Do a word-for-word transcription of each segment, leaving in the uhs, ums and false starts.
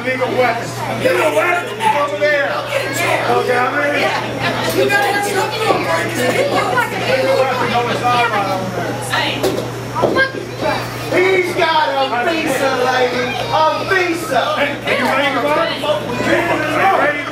illegal weapons. Illegal weapons? Over there. Okay, I'm ready. You gotta have something on board. Illegal weapon, no, it's not right over there. He's got a visa, lady. A visa. Hey, are you ready, Ron? Are you ready?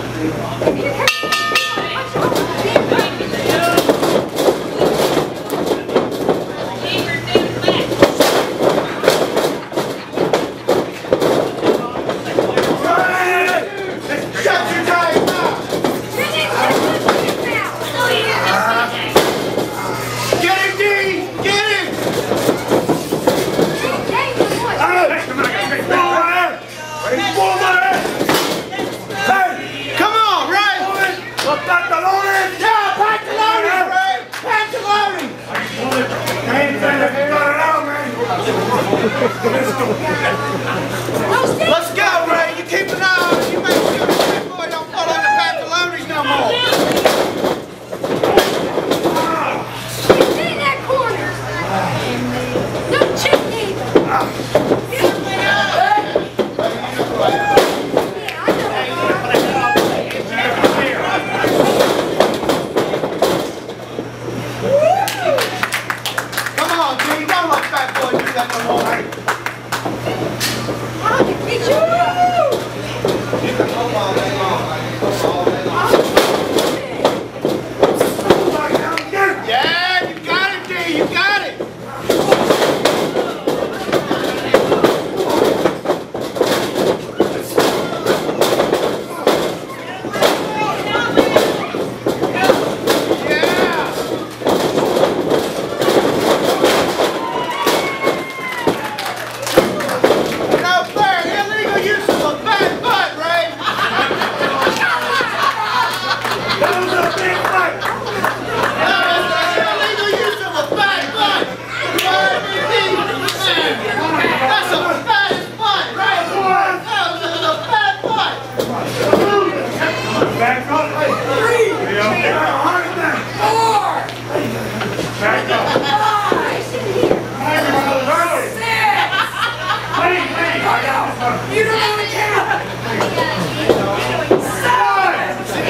Let's go, Ray. You keep an eye on it. You make sure that boy don't fall on the pantalones no more. Get in that corner. No chicken. Come on, G. Don't let that boy do that no more. You can hold all day long. All day long. Yeah, you got it, G. You got it. Back up. Three. Four. Back up. Five. Six. You don't know the count. Seven.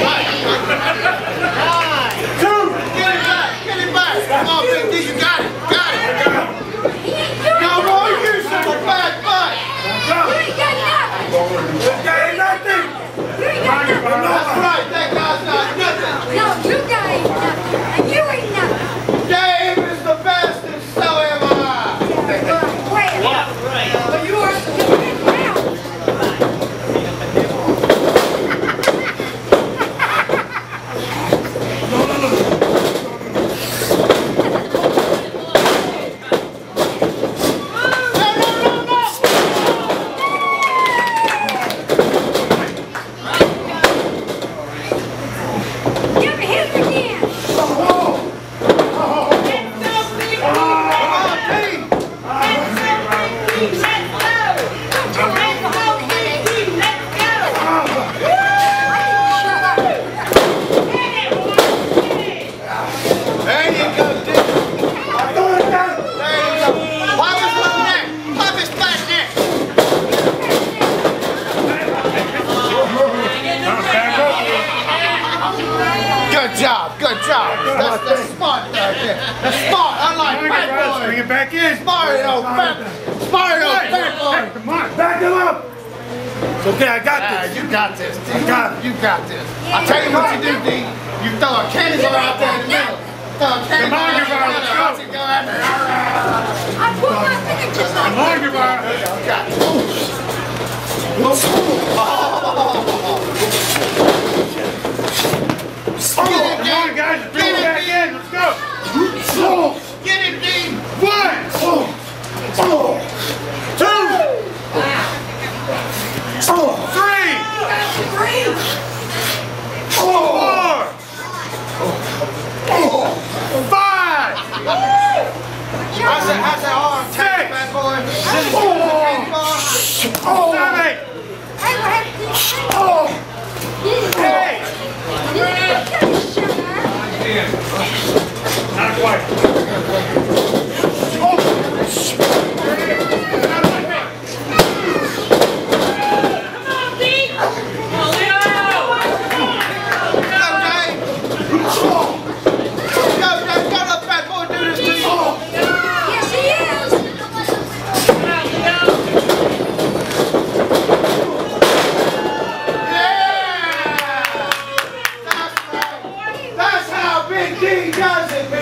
Two. Get it back. Get it back. Come on, Big D. You got it. Got it. No more use of a bad butt. You ain't got nothing. This guy ain't nothing. You ain't got nothing. That's right. That guy's not nothing. No, you guys ain't nothing. And you ain't nothing. Dave is the best and so am I. Well, but you are stupid now. Give me him again. There you go, Dick. There you go. Pop his little neck. Pop his flat neck. Good job. Good job. That's, that's smart right there. That's smart. Unlike fat Bring boy. it back in. Smart old fat. Smart old fat boy. Come on, back him up. It's okay, I got Ah, this. you got this, D. I got it. You got this. I'll tell you what you do, D. You throw a candy bar out there in the middle. Throw a candy Come on, bar out Guevara, there. let's Watch it go out there. I put my fingertips on Come on, Guevara. Got it. Come on, guys, bring it back in. Let's go. Get it, D. One. Two. Three. Four. Five. How's that, how's that arm tack, bad boy? This is the candy bar. Seven. Eight. Not quite. does it.